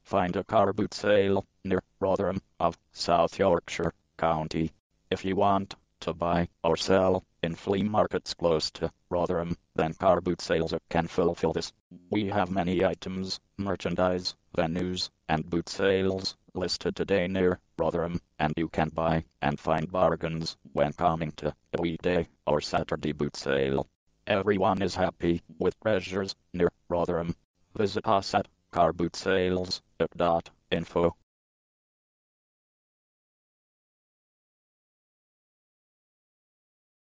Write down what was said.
find a car boot sale near Rotherham of South Yorkshire County. If you want to buy or sell in flea markets close to Rotherham, then car boot sales can fulfill this. We have many items, merchandise, venues, and boot sales listed today near Rotherham, and you can buy and find bargains when coming to a weekday or Saturday boot sale. Everyone is happy with treasures near Rotherham. Visit us at carbootsales.info.